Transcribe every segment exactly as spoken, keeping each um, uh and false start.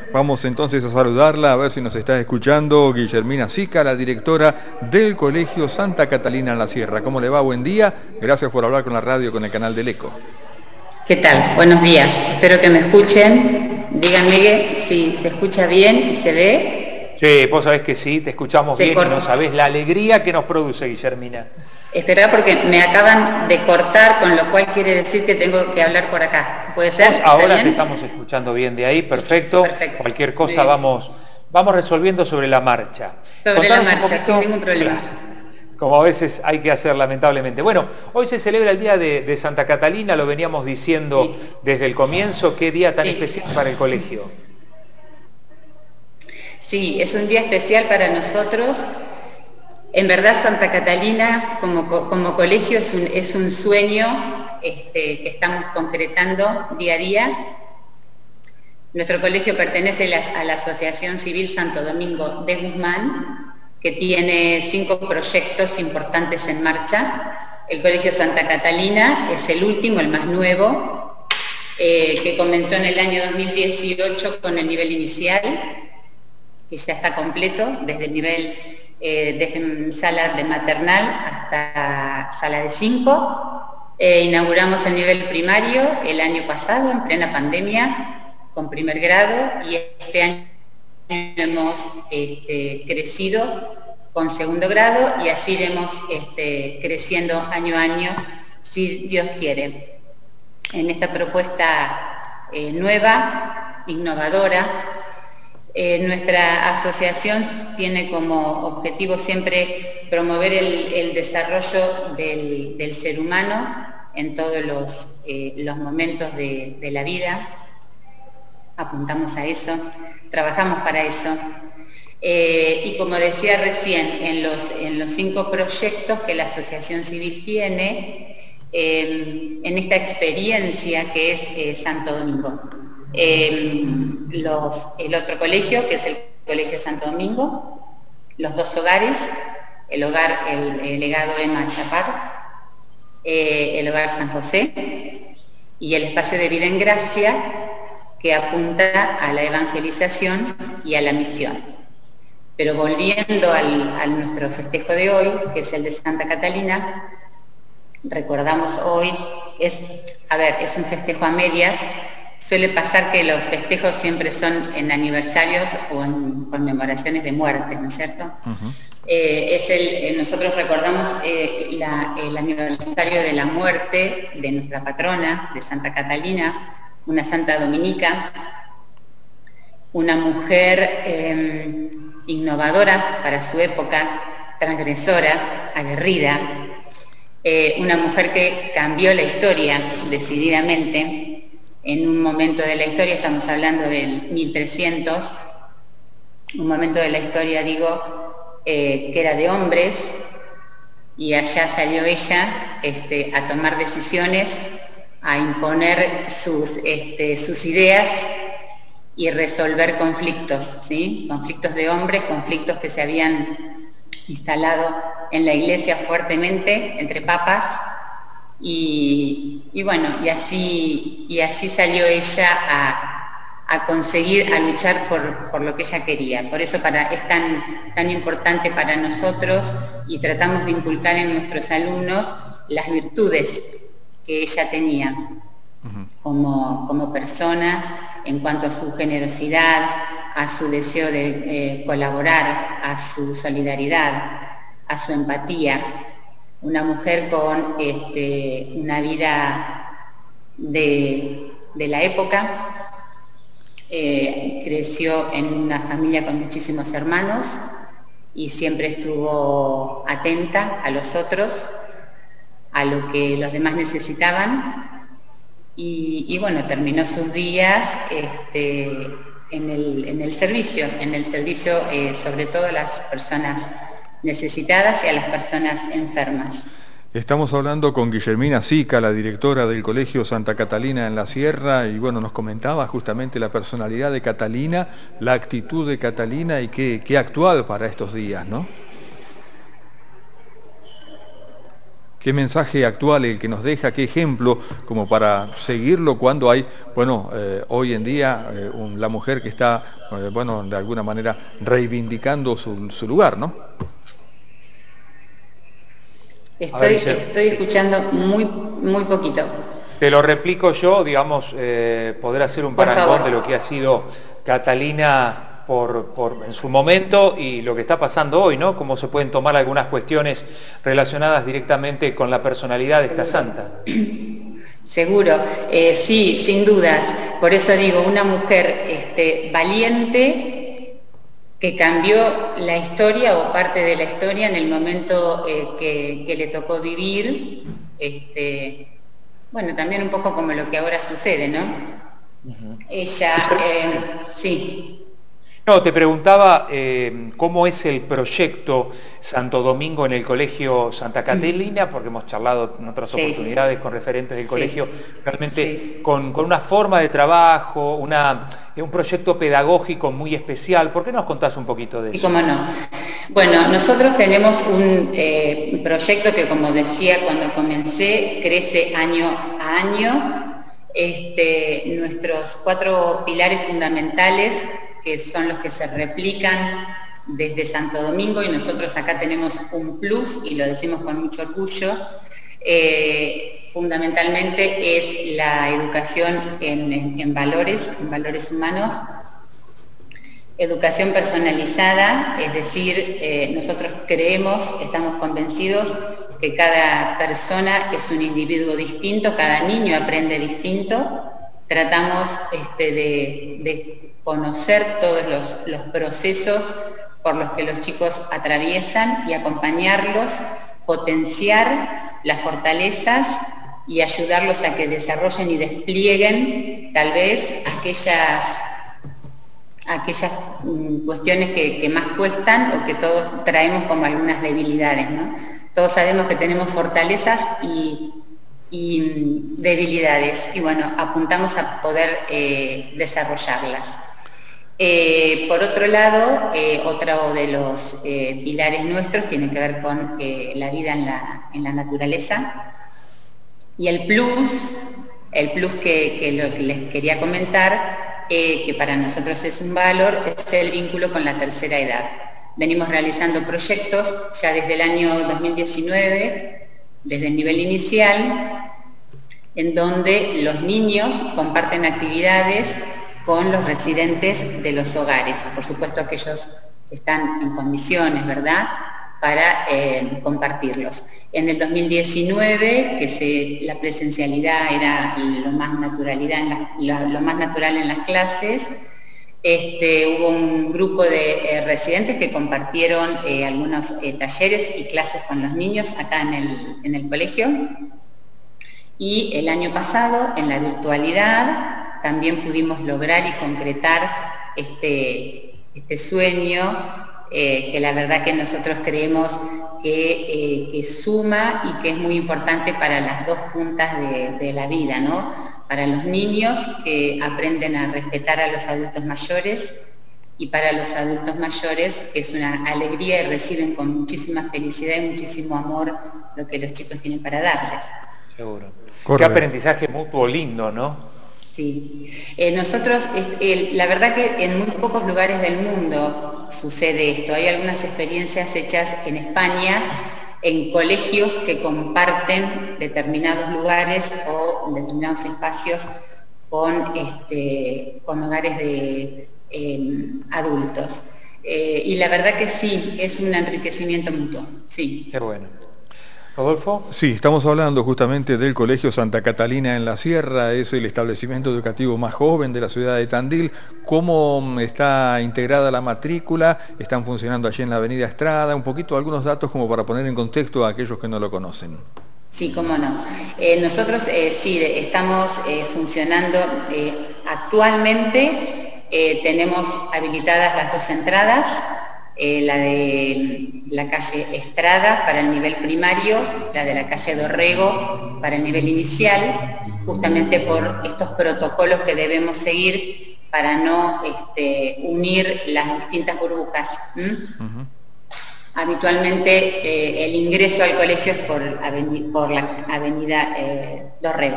Vamos entonces a saludarla, a ver si nos está escuchando Guillermina Sica, la directora del Colegio Santa Catalina en la Sierra. ¿Cómo le va? Buen día. Gracias por hablar con la radio, con el canal del Eco. ¿Qué tal? Buenos días. Espero que me escuchen. Díganme si se escucha bien y se ve. Sí, vos sabés que sí, te escuchamos Se bien corta. y no sabés la alegría que nos produce, Guillermina. Esperá porque me acaban de cortar, con lo cual quiere decir que tengo que hablar por acá. ¿Puede ser? Vos ahora bien? te estamos escuchando bien de ahí, perfecto. Perfecto. Cualquier cosa vamos, vamos resolviendo sobre la marcha. Sobre la Contanos un marcha, poquito, sin ningún problema. claro, como a veces hay que hacer lamentablemente. Bueno, hoy se celebra el Día de, de Santa Catalina, lo veníamos diciendo Sí. desde el comienzo. Qué día tan Sí. especial para el colegio. Sí, es un día especial para nosotros. En verdad, Santa Catalina como, como colegio es un, es un sueño este, que estamos concretando día a día. Nuestro colegio pertenece a la, a la Asociación Civil Santo Domingo de Guzmán, que tiene cinco proyectos importantes en marcha. El Colegio Santa Catalina es el último, el más nuevo, eh, que comenzó en el año dos mil dieciocho con el nivel inicial, que ya está completo, desde el nivel eh, desde sala de maternal hasta sala de cinco. Eh, inauguramos el nivel primario el año pasado, en plena pandemia, con primer grado, y este año hemos este, crecido con segundo grado, y así iremos este, creciendo año a año, si Dios quiere. En esta propuesta eh, nueva, innovadora, Eh, nuestra asociación tiene como objetivo siempre promover el, el desarrollo del, del ser humano en todos los, eh, los momentos de, de la vida. Apuntamos a eso, trabajamos para eso. Eh, y como decía recién, en los, en los cinco proyectos que la Asociación Civil tiene, eh, en esta experiencia que es eh, Santo Domingo. Eh, los, el otro colegio, que es el Colegio Santo Domingo, los dos hogares, el hogar, el, el legado Emma Chapar, eh, el hogar San José, y el espacio de vida en gracia, que apunta a la evangelización y a la misión. Pero volviendo al, a nuestro festejo de hoy, que es el de Santa Catalina, recordamos hoy, es, a ver, es un festejo a medias. Suele pasar que los festejos siempre son en aniversarios o en conmemoraciones de muerte, ¿no es cierto? Uh-huh. eh, es el, eh, nosotros recordamos eh, la, el aniversario de la muerte de nuestra patrona, de Santa Catalina, una santa dominica, una mujer eh, innovadora para su época, transgresora, aguerrida, eh, una mujer que cambió la historia decididamente. En un momento de la historia, estamos hablando del mil trescientos, un momento de la historia, digo, eh, que era de hombres, y allá salió ella este, a tomar decisiones, a imponer sus, este, sus ideas y resolver conflictos, ¿sí? Conflictos de hombres, conflictos que se habían instalado en la iglesia fuertemente entre papas. Y, y bueno, y así, y así salió ella a, a conseguir, a luchar por, por lo que ella quería. Por eso para, es tan, tan importante para nosotros, y tratamos de inculcar en nuestros alumnos las virtudes que ella tenía como, como persona, en cuanto a su generosidad, a su deseo de eh, colaborar, a su solidaridad, a su empatía. Una mujer con este, una vida de, de la época, eh, creció en una familia con muchísimos hermanos y siempre estuvo atenta a los otros, a lo que los demás necesitaban, y, y bueno, terminó sus días este, en, el, en el servicio, en el servicio eh, sobre todo a las personas necesitadas y a las personas enfermas. Estamos hablando con Guillermina Sica, la directora del Colegio Santa Catalina en la Sierra, y bueno, nos comentaba justamente la personalidad de Catalina, la actitud de Catalina, y qué, qué actual para estos días, ¿no? ¿Qué mensaje actual el que nos deja? ¿Qué ejemplo como para seguirlo cuando hay, bueno, eh, hoy en día eh, un, la mujer que está, eh, bueno, de alguna manera reivindicando su, su lugar, ¿no? Estoy, estoy escuchando muy, muy poquito. Te lo replico yo, digamos, eh, poder hacer un parangón de lo que ha sido Catalina por, por, en su momento y lo que está pasando hoy, ¿no? Cómo se pueden tomar algunas cuestiones relacionadas directamente con la personalidad de esta santa. Seguro, eh, sí, sin dudas. Por eso digo, una mujer este, valiente que cambió la historia o parte de la historia en el momento eh, que, que le tocó vivir. Este, bueno, también un poco como lo que ahora sucede, ¿no? Uh-huh. Ella, eh, sí. No, te preguntaba eh, cómo es el proyecto Santo Domingo en el Colegio Santa Catalina, porque hemos charlado en otras sí. oportunidades con referentes del sí. colegio, realmente sí. con, con una forma de trabajo, una, un proyecto pedagógico muy especial. ¿Por qué nos contás un poquito de eso? Y cómo no. Bueno, nosotros tenemos un eh, proyecto que, como decía cuando comencé, crece año a año. Este, nuestros cuatro pilares fundamentales, que son los que se replican desde Santo Domingo, y nosotros acá tenemos un plus, y lo decimos con mucho orgullo, eh, fundamentalmente es la educación en, en, en valores, en valores humanos, educación personalizada, es decir, eh, nosotros creemos, estamos convencidos que cada persona es un individuo distinto, cada niño aprende distinto, tratamos este, de, de conocer todos los, los procesos por los que los chicos atraviesan y acompañarlos, potenciar las fortalezas y ayudarlos a que desarrollen y desplieguen tal vez aquellas, aquellas cuestiones que, que más cuestan o que todos traemos como algunas debilidades, ¿no? Todos sabemos que tenemos fortalezas y y debilidades, y bueno, apuntamos a poder eh, desarrollarlas. Eh, por otro lado, eh, otro de los eh, pilares nuestros tiene que ver con eh, la vida en la, en la naturaleza, y el plus, el plus que, que, lo que les quería comentar, eh, que para nosotros es un valor, es el vínculo con la tercera edad. Venimos realizando proyectos ya desde el año dos mil diecinueve, desde el nivel inicial, en donde los niños comparten actividades con los residentes de los hogares, por supuesto aquellos que están en condiciones, ¿verdad?, para eh, compartirlos. En el dos mil diecinueve, que se, la presencialidad era lo más, naturalidad en la, lo, lo más natural en las clases, Este, hubo un grupo de eh, residentes que compartieron eh, algunos eh, talleres y clases con los niños acá en el, en el colegio, y el año pasado, en la virtualidad, también pudimos lograr y concretar este, este sueño, eh, que la verdad que nosotros creemos que, eh, que suma y que es muy importante para las dos puntas de, de la vida, ¿no? Para los niños que aprenden a respetar a los adultos mayores, y para los adultos mayores que es una alegría y reciben con muchísima felicidad y muchísimo amor lo que los chicos tienen para darles. Seguro. Correcto. Qué aprendizaje mutuo lindo, ¿no? Sí. Eh, nosotros, eh, la verdad que en muy pocos lugares del mundo sucede esto. Hay algunas experiencias hechas en España, en colegios que comparten determinados lugares o determinados espacios con, este, con hogares de eh, adultos. Eh, y la verdad que sí, es un enriquecimiento mutuo. Sí. Qué bueno. ¿Rodolfo? Sí, estamos hablando justamente del Colegio Santa Catalina en la Sierra, es el establecimiento educativo más joven de la ciudad de Tandil. ¿Cómo está integrada la matrícula? ¿Están funcionando allí en la avenida Estrada? Un poquito, algunos datos como para poner en contexto a aquellos que no lo conocen. Sí, cómo no. Eh, nosotros eh, sí, estamos eh, funcionando eh, actualmente, eh, tenemos habilitadas las dos entradas, Eh, la de la calle Estrada para el nivel primario, la de la calle Dorrego para el nivel inicial, justamente por estos protocolos que debemos seguir para no este, unir las distintas burbujas. ¿Mm? Uh-huh. Habitualmente eh, el ingreso al colegio es por, aveni por la avenida eh, Dorrego.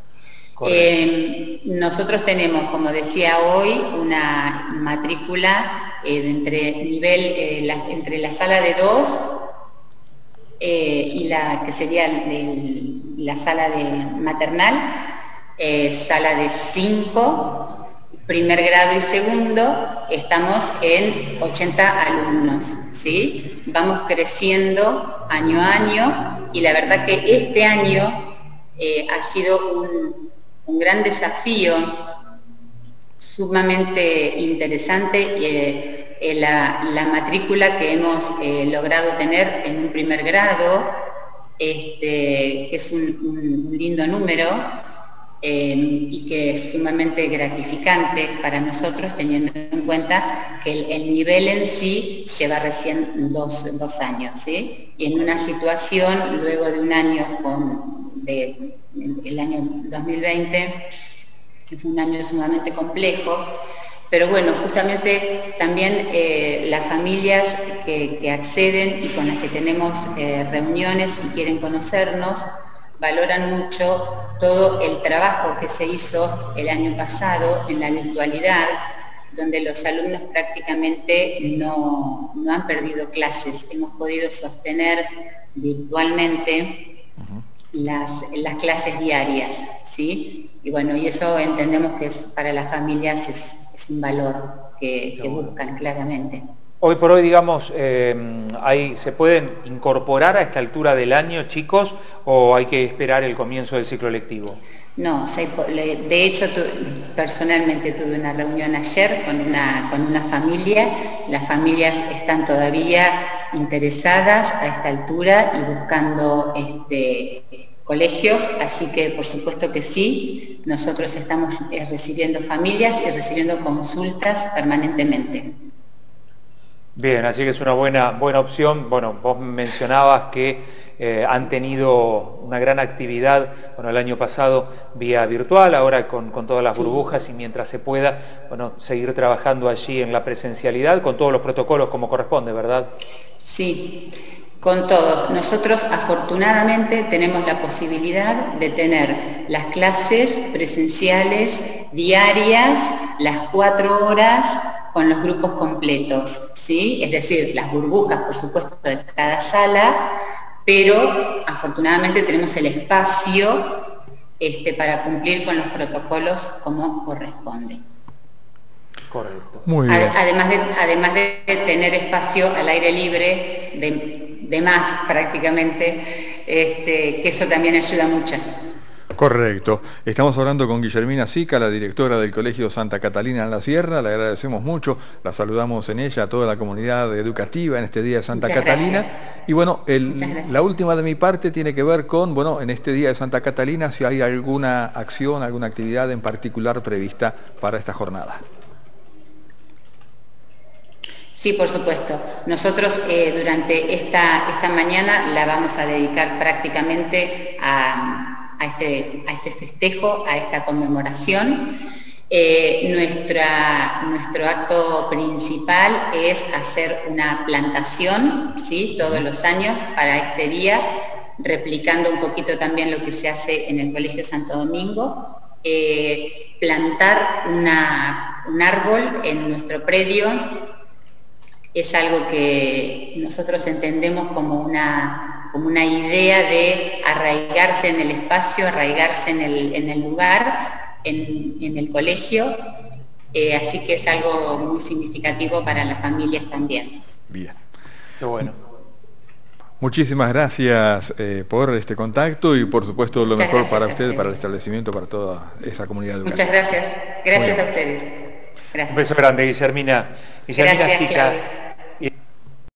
Eh, nosotros tenemos, como decía hoy, una matrícula eh, de entre, nivel, eh, la, entre la sala de dos eh, y la que sería el, la sala de maternal, eh, sala de cinco, primer grado y segundo, estamos en ochenta alumnos, ¿sí? Vamos creciendo año a año y la verdad que este año eh, ha sido un, un gran desafío sumamente interesante, eh, eh, la, la matrícula que hemos eh, logrado tener en un primer grado, este, que es un, un, un lindo número, Eh, y que es sumamente gratificante para nosotros, teniendo en cuenta que el, el nivel en sí lleva recién dos, dos años, ¿sí? Y en una situación, luego de un año, con, de, el año dos mil veinte, que fue un año sumamente complejo, pero bueno, justamente también eh, las familias que, que acceden y con las que tenemos eh, reuniones y quieren conocernos, valoran mucho todo el trabajo que se hizo el año pasado en la virtualidad, donde los alumnos prácticamente no, no han perdido clases. Hemos podido sostener virtualmente uh-huh. las, las clases diarias, ¿sí? Y bueno, y eso entendemos que es, para las familias es, es un valor que, que buscan claramente. Hoy por hoy, digamos, eh, hay, ¿se pueden incorporar a esta altura del año, chicos, o hay que esperar el comienzo del ciclo lectivo? No, de hecho, personalmente tuve una reunión ayer con una, con una familia. Las familias están todavía interesadas a esta altura y buscando este, colegios, así que por supuesto que sí, nosotros estamos eh, recibiendo familias y recibiendo consultas permanentemente. Bien, así que es una buena, buena opción. Bueno, vos mencionabas que eh, han tenido una gran actividad, bueno, el año pasado vía virtual, ahora con, con todas las burbujas y mientras se pueda, bueno, seguir trabajando allí en la presencialidad con todos los protocolos como corresponde, ¿verdad? Sí, con todos. Nosotros afortunadamente tenemos la posibilidad de tener las clases presenciales diarias, las cuatro horas, con los grupos completos, ¿sí? Es decir, las burbujas, por supuesto, de cada sala, pero afortunadamente tenemos el espacio este, para cumplir con los protocolos como corresponde. Correcto. Muy bien. Además de, además de tener espacio al aire libre, de, de más prácticamente, este, que eso también ayuda mucho. Correcto. Estamos hablando con Guillermina Sica, la directora del Colegio Santa Catalina en la Sierra. Le agradecemos mucho, la saludamos en ella a toda la comunidad educativa en este Día de Santa Muchas Catalina. Gracias. Y bueno, el, la última de mi parte tiene que ver con, bueno, en este Día de Santa Catalina, si hay alguna acción, alguna actividad en particular prevista para esta jornada. Sí, por supuesto. Nosotros eh, durante esta, esta mañana la vamos a dedicar prácticamente a... A este, a este festejo, a esta conmemoración. Eh, nuestra, nuestro acto principal es hacer una plantación, ¿sí? Todos los años para este día, replicando un poquito también lo que se hace en el Colegio Santo Domingo, eh, plantar una, un árbol en nuestro predio es algo que nosotros entendemos como una, como una idea de arraigarse en el espacio, arraigarse en el, en el lugar, en, en el colegio, eh, así que es algo muy significativo para las familias también. Bien. Qué bueno. Muchísimas gracias eh, por este contacto y por supuesto lo Muchas mejor para ustedes. usted, para el establecimiento, para toda esa comunidad educativa. Muchas gracias. Gracias a ustedes. Gracias. Un beso grande, Guillermina. Guillermina Gracias, Sica. Claudia.